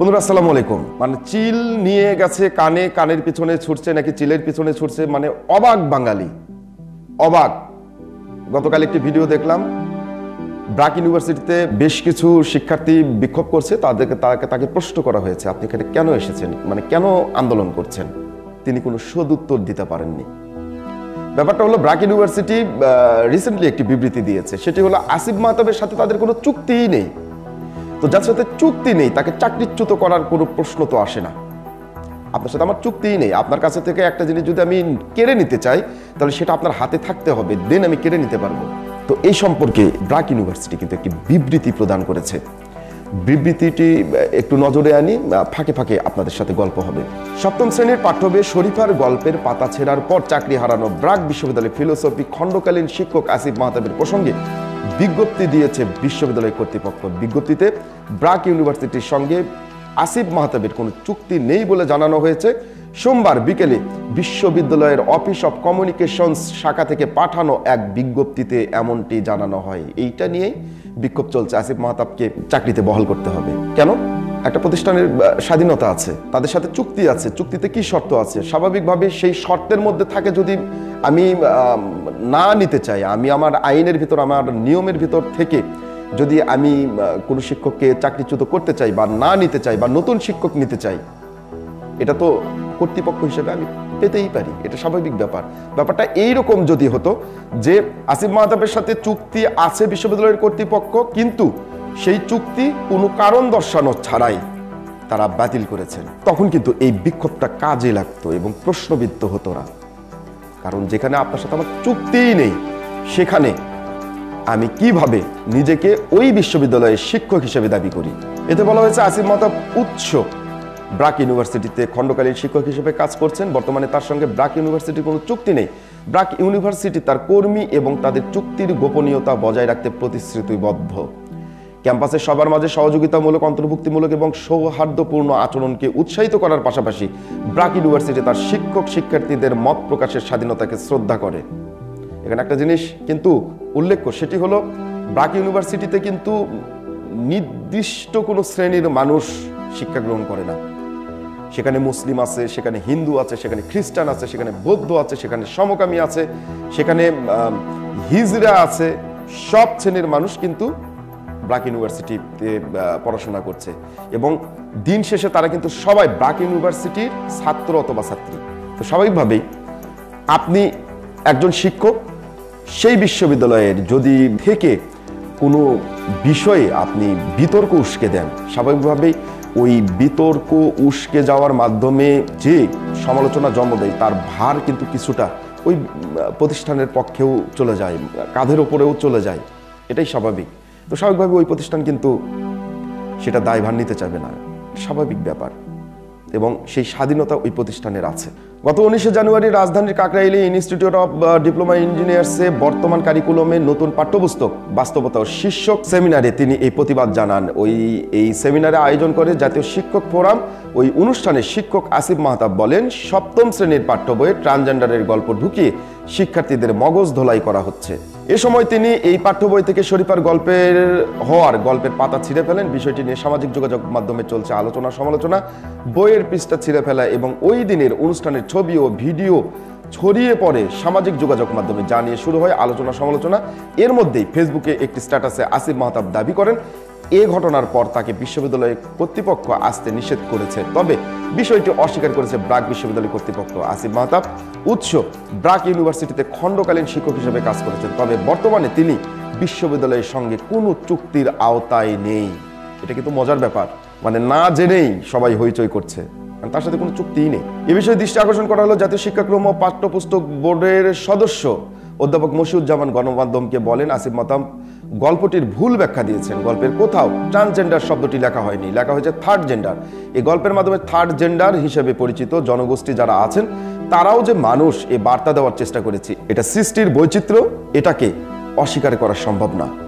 বন্ধুরা আসসালামু আলাইকুম। মানে চিল নিয়ে গেছে কানে, কানের পিছনে ছুটছে নাকি চিলের পিছনে ছুটছে, মানে অবাক বাঙালি, অবাক। গতকাল একটি ভিডিও দেখলাম, ব্রাক ইউনিভার্সিটিতে বেশ কিছু শিক্ষার্থী বিক্ষোভ করছে, তাকে প্রশ্ন করা হয়েছে আপনি এখানে কেন এসেছেন, মানে কেন আন্দোলন করছেন। তিনি কোনো সদুত্তর দিতে পারেননি। ব্যাপারটা হলো ব্রাক ইউনিভার্সিটি রিসেন্টলি একটি বিবৃতি দিয়েছে, সেটি হলো আসিফ মাহতাবের সাথে তাদের কোনো চুক্তিই নেই। তো যার সাথে চুক্তি নেই তাকে চাকরিচ্যুত করার কোনো প্রশ্ন তো আসে না। আপনার সাথে আমার চুক্তিই নেই, আপনার কাছে থেকে একটা জিনিস যদি আমি কেড়ে নিতে চাই তাহলে সেটা আপনার হাতে থাকতে হবে, দেন আমি কেড়ে নিতে পারবো। তো এই সম্পর্কে ব্রাক ইউনিভার্সিটি কিন্তু একটি বিবৃতি প্রদান করেছে। বিবৃতিটি একটু নজরে আনি, ফাঁকে ফাঁকে আপনাদের সাথে গল্প হবে। সপ্তম শ্রেণীর পাঠ্যবে শরীফার গল্পের পাতা ছেঁড়ার পর চাকরি হারানো ব্রাক বিশ্ববিদ্যালয়ের ফিলোসফি খণ্ডকালীন শিক্ষক আসিফ মাহতাবের প্রসঙ্গে বিজ্ঞপ্তি দিয়েছে বিশ্ববিদ্যালয় কর্তৃপক্ষ। বিজ্ঞপ্তিতে ব্রাক ইউনিভার্সিটির সঙ্গে আসিফ মাহতাবের কোনো চুক্তি নেই বলে জানানো হয়েছে। সোমবার বিকেলে বিশ্ববিদ্যালয়ের অফিস অফ কমিউনিকেশনস শাখা থেকে পাঠানো এক বিজ্ঞপ্তিতে এমনটি জানানো হয়। এইটা নিয়েই বিক্ষোভ চলছে, আসিফ মাহতাবকে চাকরিতে বহাল করতে হবে। কেন? একটা প্রতিষ্ঠানের স্বাধীনতা আছে, তাদের সাথে চুক্তি আছে, চুক্তিতে কি শর্ত আছে, স্বাভাবিকভাবে সেই শর্তের মধ্যে থাকে। যদি আমি না নিতে চাই, আমি আমার আইনের ভিতর, আমার নিয়মের ভিতর থেকে যদি আমি কোনো শিক্ষককে চাকরিচ্যুত করতে চাই বা না নিতে চাই বা নতুন শিক্ষক নিতে চাই, এটা তো কর্তৃপক্ষ হিসেবে আমি পেতেই পারি, এটা স্বাভাবিক ব্যাপার। ব্যাপারটা এইরকম যদি হতো যে আসিফ মাহতাবের সাথে চুক্তি আছে বিশ্ববিদ্যালয়ের কর্তৃপক্ষ, কিন্তু সেই চুক্তি কোনো কারণ দর্শানো ছাড়াই তারা বাতিল করেছেন, তখন কিন্তু এই বিক্ষোভটা কাজে লাগতো এবং প্রশ্নবিদ্ধ হতো না। কারণ যেখানে আপনার সাথে আমার চুক্তিই নেই, সেখানে আমি কিভাবে নিজেকে ওই বিশ্ববিদ্যালয়ের শিক্ষক হিসেবে দাবি করি। এতে বলা হয়েছে আসিফ মাহতাব উৎস ব্রাক ইউনিভার্সিটিতে খণ্ডকালীন শিক্ষক হিসেবে কাজ করছেন। বর্তমানে তার সঙ্গে ব্রাক ইউনিভার্সিটির কোনো চুক্তি নেই। ব্রাক ইউনিভার্সিটি তার কর্মী এবং তাদের চুক্তির গোপনীয়তা বজায় রাখতে প্রতিশ্রুতিবদ্ধ। ক্যাম্পাসে সবার মাঝে সহযোগিতামূলক, অন্তর্ভুক্তিমূলক এবং সৌহার্দ্যপূর্ণ আচরণকে উৎসাহিত করার পাশাপাশি ব্রাক ইউনিভার্সিটি তার শিক্ষক শিক্ষার্থীদের মত প্রকাশের স্বাধীনতাকে শ্রদ্ধা করে। এখানে একটা জিনিস কিন্তু উল্লেখ্য, সেটি হলো ব্রাক ইউনিভার্সিটিতে কিন্তু নির্দিষ্ট কোনো শ্রেণীর মানুষ শিক্ষা গ্রহণ করে না। সেখানে মুসলিম আছে, সেখানে হিন্দু আছে, সেখানে খ্রিস্টান আছে, সেখানে বৌদ্ধ আছে, সেখানে সমকামী আছে, সেখানে হিজড়া আছে। সব শ্রেণীর মানুষ কিন্তু ব্রাক ইউনিভার্সিটিতে পড়াশোনা করছে এবং দিন শেষে তারা কিন্তু সবাই ব্রাক ইউনিভার্সিটির ছাত্র অথবা ছাত্রী। তো স্বাভাবিকভাবেই আপনি একজন শিক্ষক, সেই বিশ্ববিদ্যালয়ের যদি থেকে কোনো বিষয়ে আপনি বিতর্ক উস্কে দেন, স্বাভাবিকভাবেই ওই বিতর্ক উস্কে যাওয়ার মাধ্যমে যে সমালোচনা জন্ম দেয় তার ভার কিন্তু কিছুটা ওই প্রতিষ্ঠানের পক্ষেও চলে যায়, কাঁধের ওপরেও চলে যায়। এটাই স্বাভাবিক। তো স্বাভাবিকভাবে ওই প্রতিষ্ঠান কিন্তু সেটা দায়ভার নিতে চাইবে না, স্বাভাবিক ব্যাপার। এবং সেই স্বাধীনতা ওই প্রতিষ্ঠানের আছে। গত 19শে জানুয়ারি রাজধানীর কাকরাইলে ইনস্টিটিউট অফ ডিপ্লোমা ইঞ্জিনিয়ার্সে বর্তমান কারিকুলামে নতুন পাঠ্যপুস্তক বাস্তবতা ও শীর্ষক সেমিনারে তিনি এই প্রতিবাদ জানান। এই সেমিনারে আয়োজন করে জাতীয় শিক্ষক ফোরাম। ওই অনুষ্ঠানে শিক্ষক আসিফ মাহতাব বলেন, সপ্তম শ্রেণীর পাঠ্য বইয়ে ট্রান্সজেন্ডারের গল্প ঢুকিয়ে শিক্ষার্থীদের মগজ ধোলাই করা হচ্ছে। এ সময় তিনি এই পাঠ্য বই থেকে শরীফার গল্পের পাতা ছিঁড়ে ফেলেন। বিষয়টি নিয়ে সামাজিক যোগাযোগ মাধ্যমে চলছে আলোচনা সমালোচনা। বইয়ের পৃষ্ঠা ছিঁড়ে ফেলা এবং ওই দিনের অনুষ্ঠানের ছবি ও ভিডিও ছড়িয়ে পড়ে সামাজিক যোগাযোগ মাধ্যমে, যা নিয়ে শুরু হয় আলোচনা সমালোচনা। এর মধ্যেই ফেসবুকে একটি স্ট্যাটাসে আসিফ মাহতাব দাবি করেন এ ঘটনার পর তাকে বিশ্ববিদ্যালয় কর্তৃপক্ষ আসতে নিষেধ করেছে। তবে বিষয়টি অস্বীকার করেছে ব্রাক বিশ্ববিদ্যালয় কর্তৃপক্ষ। আসিফ মাহতাব উৎস ব্রাক ইউনিভার্সিটিতে খণ্ডকালীন শিক্ষক হিসেবে কাজ করেছেন, তবে বর্তমানে তিনি বিশ্ববিদ্যালয়ের সঙ্গে কোনো চুক্তির আওতায় নেই। এটা কিন্তু মজার ব্যাপার, মানে না জেনেই সবাই হইচই করছে, তার সাথে কোনো চুক্তিই নেই। এ বিষয়ে দৃষ্টি আকর্ষণ করা হলো জাতীয় শিক্ষাক্রম ও পাঠ্যপুস্তক বোর্ডের সদস্য অধ্যাপক মশিউজ্জামান গণমাধ্যমকে বলেন, আসিফ মাহতাব গল্পটির ভুল ব্যাখ্যা দিয়েছেন। গল্পের কোথাও ট্রান্সজেন্ডার শব্দটি লেখা হয়নি, লেখা হয়েছে থার্ড জেন্ডার। এই গল্পের মাধ্যমে থার্ড জেন্ডার হিসেবে পরিচিত জনগোষ্ঠী যারা আছেন তারাও যে মানুষ, এ বার্তা দেওয়ার চেষ্টা করেছি। এটা সৃষ্টির বৈচিত্র্য, এটাকে অস্বীকার করা সম্ভব না।